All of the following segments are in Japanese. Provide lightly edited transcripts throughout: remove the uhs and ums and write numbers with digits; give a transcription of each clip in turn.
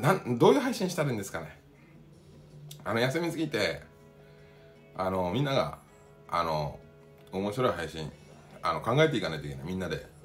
どういう配信したらいいんですかね。休みすぎて、みんなが、面白い配信、考えていかないといけない、みんなで。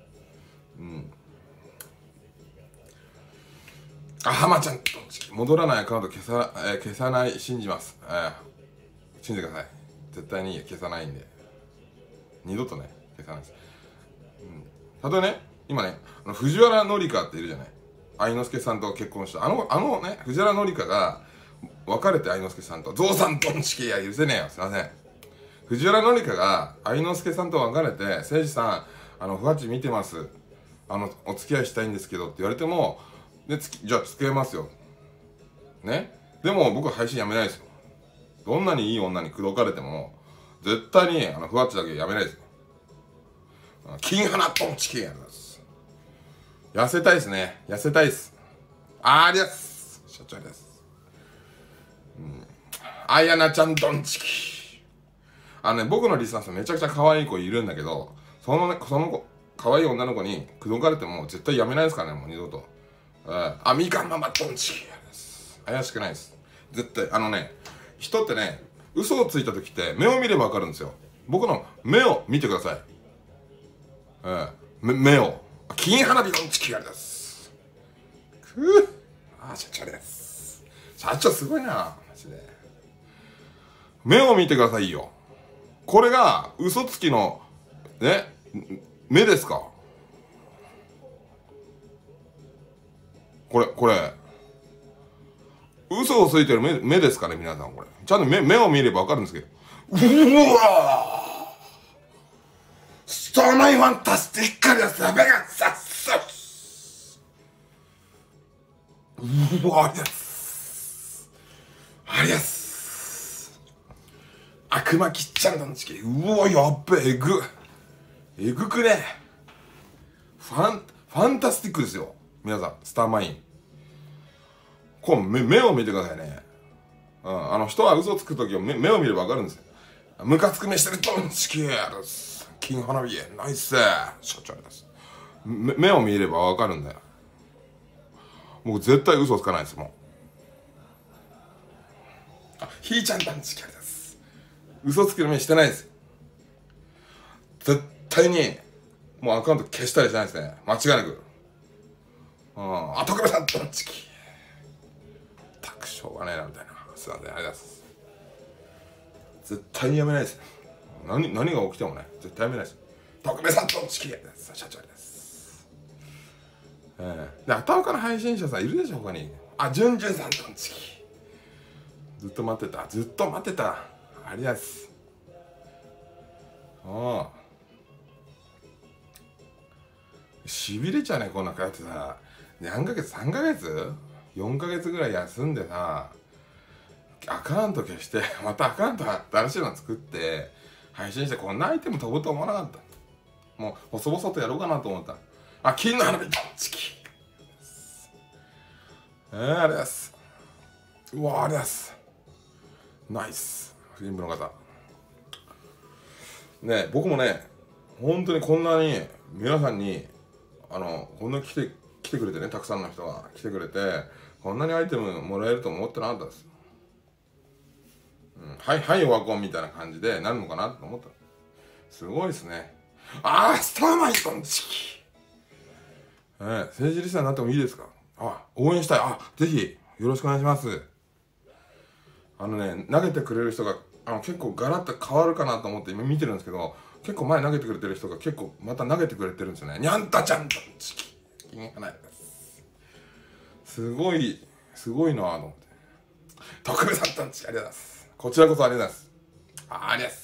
浜ちゃん、戻らないアカウント消さない、信じます。信じてください。絶対に消さないんで。二度とね、消さないです。たとえね、今ね、藤原紀香っているじゃない。愛之助さんと結婚した。ね、藤原紀香が、別れて愛之助さんと、ゾウさんとんちきや許せねえよ。すいません。藤原紀香が愛之助さんと別れて、誠司さん、ふわっち見てます。お付き合いしたいんですけどって言われても、じゃあ付き合いますよ。ね。でも僕は配信やめないですよ。どんなにいい女に口説かれても、絶対に、ふわっちだけやめないですよ。金花トンチキやります。痩せたいですね。痩せたいです。ありゃす。社長です。あやなちゃんドンチキ。僕のリスナーさんめちゃくちゃ可愛い子いるんだけど、その子、可愛い女の子に口説かれても絶対やめないですからね、もう二度と。みかんママドンチキです。怪しくないです。絶対、人ってね、嘘をついた時って目を見ればわかるんですよ。僕の目を見てください。目を。金花火ドンチキやりです。社長です。社長すごいな、マジで。目を見てくださいよ。これが嘘つきの、ね、目ですか？これ。嘘をついてる目ですかね、皆さん、これ。ちゃんと目を見ればわかるんですけど。うわストーマイファンタスティックです。ベガサッサス。うわ、ありゃす。ありゃす。悪魔キッチャンドンチキ。うわ、やっべ、えぐくね。ファンタスティックですよ。皆さん、スターマイン。目を見てくださいね。人は嘘つくときは目を見ればわかるんですよ。ムカつく目してるドンチキです。金花火ナイス社長です。目を見ればわかるんだよ。僕絶対嘘つかないですもん。ひーちゃんドンチキです。嘘つける目してないです。絶対にもうアカウント消したりしないですね。間違いなく。徳部さんドンチキ。しょうがねえなみたいな。すいません、ありがとうございます。絶対にやめないです。何が起きてもね、絶対やめないです。特別さんとチキです。社長です。で、頭から配信者さんいるでしょ、他に。ジュンジュンさんとチキ。ずっと待ってた。ありやす。しびれちゃうね、こんなやってさ。何ヶ月 ?3 ヶ月4ヶ月ぐらい休んでさ、アカウント消して、またアカウント新しいの作って、配信して、こんなアイテム飛ぶと思わなかった。もう、細々とやろうかなと思った。金の花火ドンチキ。ありがとうございます。うわ、ありがとうございます。ナイス。フリンブの方。ね、僕もね、本当にこんなに、皆さんに、こんな来てくれてね、たくさんの人が来てくれて、こんなにアイテムもらえると思ってなかったです。はい、オワコンみたいな感じでなるのかなと思った。すごいですね。スターマイトンチキ。政治リスナーになってもいいですか？応援したい。ぜひ、よろしくお願いします。投げてくれる人が、結構ガラッと変わるかなと思って今見てるんですけど、結構前投げてくれてる人が結構また投げてくれてるんですよね。にゃんたちゃんとチキ。気がないです。すごいなぁと思って。特別さんとんちきありがとうございます。こちらこそありがとうございます。ありがと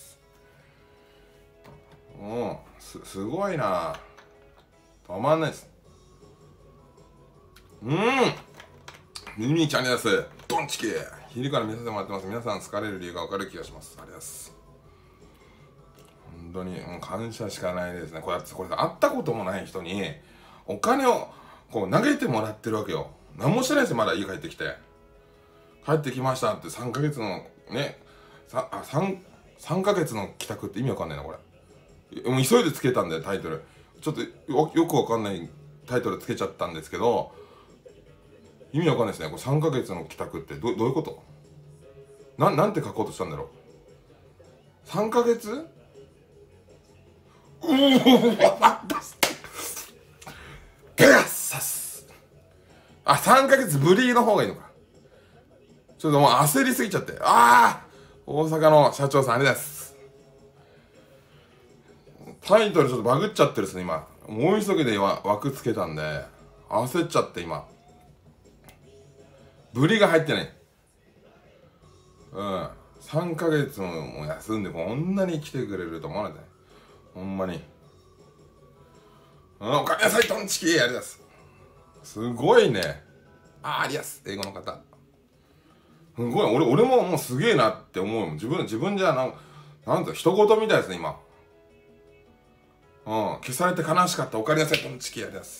うございます。すごいなぁ。止まんないです。ミミちゃんです。ドンチキ。昼から見させてもらってます。皆さん好かれる理由が分かる気がします。ありがとうございます。本当にもう感謝しかないですね。これ会ったこともない人にお金をこう投げてもらってるわけよ。何もしてないですよ。まだ家帰ってきて。帰ってきましたって3ヶ月のね、3ヶ月の帰宅って意味わかんないな、これ。もう急いでつけたんで、タイトル。ちょっとよくわかんないタイトルつけちゃったんですけど、 意味わかんないですね。これ3ヶ月の帰宅ってどういうこと？なんて書こうとしたんだろう。3ヶ月？わっペガサス。あ、3ヶ月ぶりの方がいいのか。ちょっともう焦りすぎちゃって。大阪の社長さんありがとうございます。タイトルちょっとバグっちゃってるですね、今。もう急ぎで枠つけたんで、焦っちゃって今。ブリが入ってない。3ヶ月も休んでこんなに来てくれると思わないで。ほんまに。おかえりなさい、トンチキありがとうございます。すごいね。ありやす。英語の方。すごい。俺ももうすげえなって思うもん。自分じゃなんと一言みたいですね、今。消されて悲しかった。おかえりなさい、トンチキありがとうございます。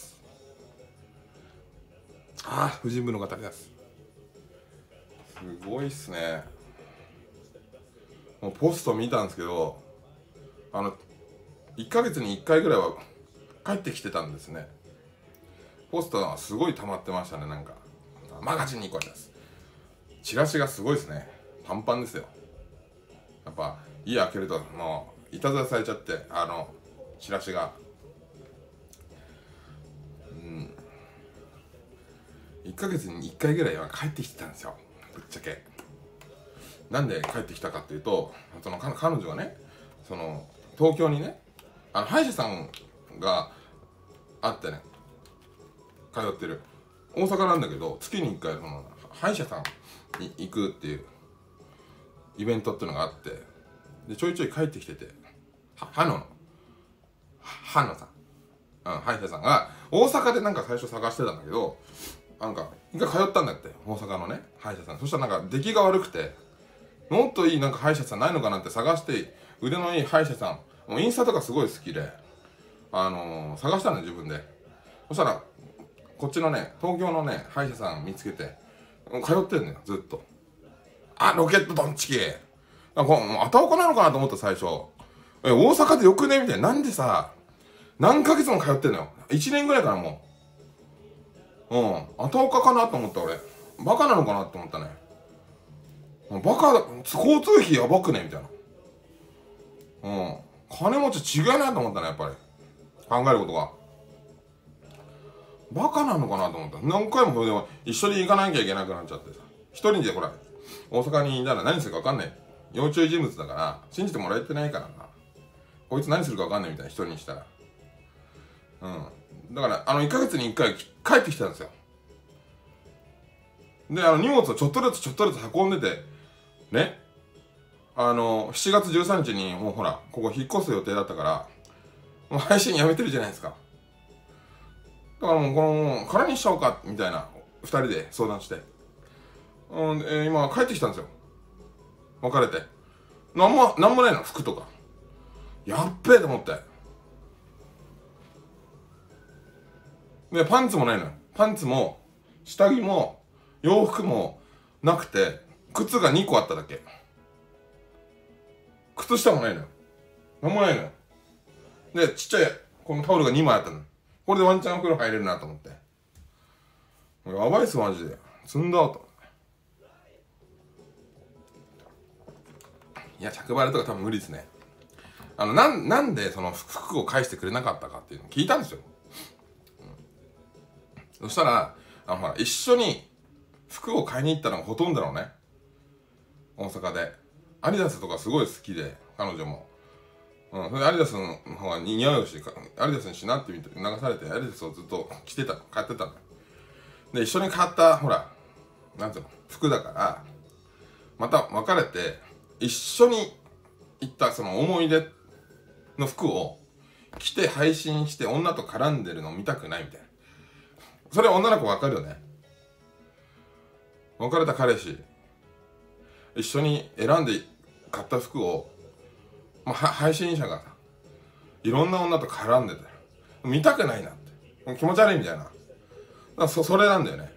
婦人部の方ありがとうございます。すごいっすね。もうポスト見たんですけど、1ヶ月に1回ぐらいは帰ってきてたんですね。ポストがすごい溜まってましたね、なんか。マガジンに行こうです。チラシがすごいですね。パンパンですよ。やっぱ、家開けると、もう、いたずらされちゃって、チラシが。1ヶ月に1回ぐらいは帰ってきてたんですよ。ぶっちゃけ。なんで帰ってきたかっていうと、彼女がね、東京にね、歯医者さんがあってね、通ってる。大阪なんだけど、月に1回、歯医者さんに行くっていうイベントっていうのがあって、で、ちょいちょい帰ってきてて、歯のさ、歯医者さんが、大阪でなんか最初探してたんだけど、なんか、一回通ったんだって、大阪のね、歯医者さん。そしたらなんか、出来が悪くて、もっといいなんか歯医者さんないのかなって探して、腕のいい歯医者さん、もうインスタとかすごい好きで、探したの自分で。そしたら、こっちのね、東京のね、歯医者さん見つけて、通ってんのよ、ずっと。ロケットドンチキもう、あたおかなのかなと思った最初。大阪でよくねみたいな。なんでさ、何ヶ月も通ってんのよ。1年ぐらいかな、もう。あたおかかなと思った俺。バカなのかなと思ったね。バカだ、交通費やばくねみたいな。金持ち違いないと思ったね、やっぱり。考えることが。バカなのかなと思った。何回もそれでも一緒に行かなきゃいけなくなっちゃってさ。一人でほら、大阪にいたら何するか分かんない。要注意人物だから、信じてもらえてないからな。こいつ何するか分かんないみたいな、一人にしたら。だから、1ヶ月に1回帰ってきたんですよ。で、荷物をちょっとずつ運んでて、ね。7月13日にもうほら、ここ引っ越す予定だったから、もう配信やめてるじゃないですか。だからもう空にしちゃおうか、みたいな、2人で相談して。今帰ってきたんですよ。別れて。なんもないの、服とか。やっべえと思って。で、パンツもないのよ。パンツも、下着も、洋服もなくて、靴が2個あっただけ。靴下もないのよ。なんもないのよ。で、ちっちゃい、このタオルが2枚あったの。これでワンチャンお風呂入れるなと思って。やばいっす、マジで。積んだと。いや、着払いとか多分無理ですね。なんでその服を返してくれなかったかっていうのを聞いたんですよ。そしたら、ほら、一緒に服を買いに行ったのがほとんどなのね。大阪で。アディダスとかすごい好きで、彼女も。それでアディダスの方が似合うし、アディダスにしなって流されて、アディダスをずっと着てたの、買ってたの。で、一緒に買った、ほら、なんていうの、服だから、また別れて、一緒に行ったその思い出の服を着て配信して女と絡んでるのを見たくないみたいな。それは女の子わかるよね。別れた彼氏、一緒に選んで買った服を、配信者がさ、いろんな女と絡んでて、見たくないなって。気持ち悪いみたいな。だからそれなんだよね。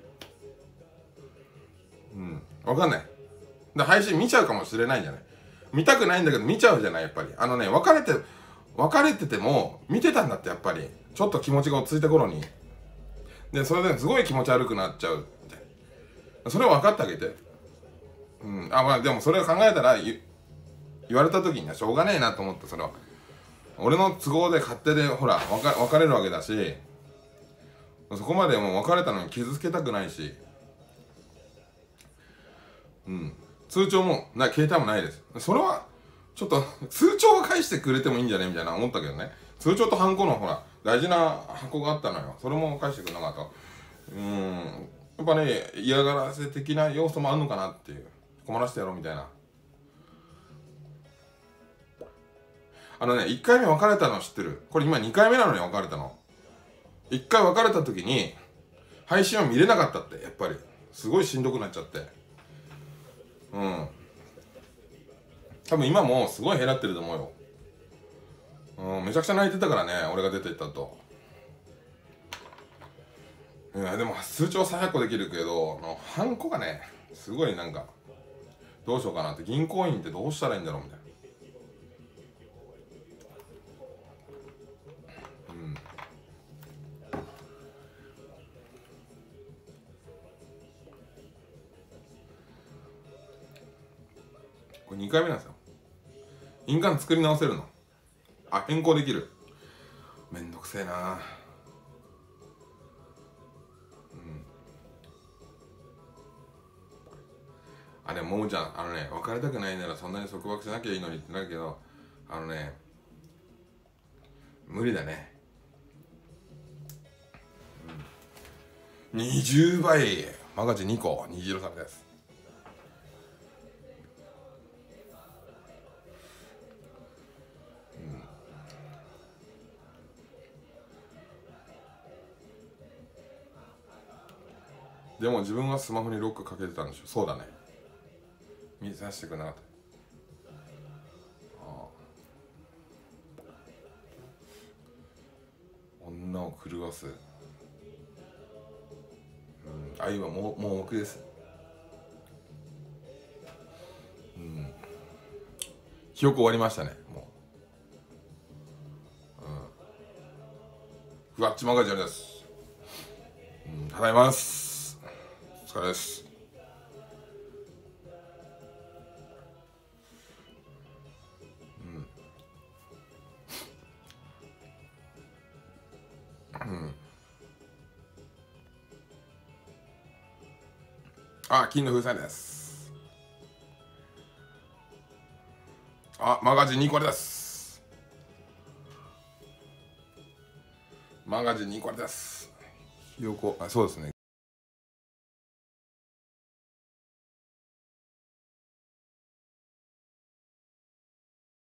わかんない。で、配信見ちゃうかもしれないんじゃない。見たくないんだけど見ちゃうじゃない、やっぱり。別れてても、見てたんだって、やっぱり。ちょっと気持ちが落ち着いた頃に。で、それですごい気持ち悪くなっちゃうって。 それを分かってあげて。まあでもそれを考えたら言われた時にはしょうがねえなと思って、それは俺の都合で勝手でほら別れるわけだし、そこまでもう別れたのに傷つけたくないし、通帳も携帯もないです。それはちょっと通帳は返してくれてもいいんじゃねみたいな思ったけどね。通帳とハンコのほら大事な箱があったのよ。それも返してくれなかった。やっぱね、嫌がらせ的な要素もあるのかなっていう、困らせてやろうみたいな。1回目別れたの知ってる？これ今2回目なのに別れたの。1回別れた時に配信は見れなかったって、やっぱりすごいしんどくなっちゃって、多分今もすごい減らってると思うよ。めちゃくちゃ泣いてたからね、俺が出てったと。いやでも通帳再発行できるけど、ハンコがね、すごいなんかどうしようかなって、銀行員ってどうしたらいいんだろうみたいな。これ2回目なんですよ。印鑑作り直せるの？変更できる。めんどくせえな。でもももちゃん、別れたくないならそんなに束縛しなきゃいいのにってなるけど、無理だね。20倍マガジン2個虹色さんです。でも自分はスマホにロックかけてたんでしょ。そうだね、見させてくれなかった。女を狂わす、愛は盲目です。記憶終わりましたね、もう。ふわっちマガジンです。ただいます。お疲れです。金の風船です。マガジン2個です。マガジン2個です。そうですね。